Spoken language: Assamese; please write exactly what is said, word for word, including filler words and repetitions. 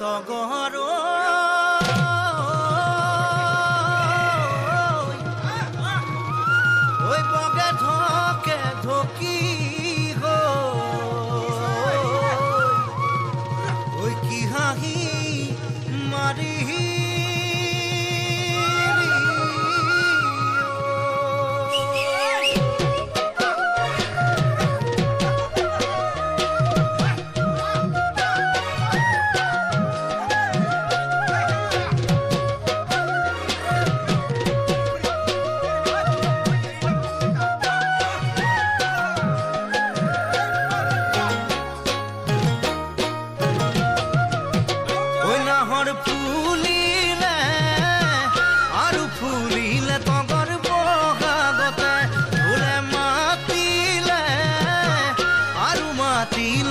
তগর ওই বগে ধকে ধকি ওই কি হাহি মারি ফুলিলে আৰু ফুলিলে তগৰ বগাগতে ফুলে মাতিলে আৰু মাতি